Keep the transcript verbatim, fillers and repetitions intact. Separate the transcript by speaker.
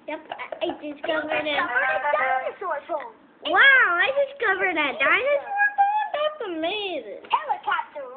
Speaker 1: Yep, I discovered
Speaker 2: You
Speaker 1: it.
Speaker 2: discovered a dinosaur phone.
Speaker 1: Wow, I discovered a dinosaur phone? That's amazing.
Speaker 2: Helicopter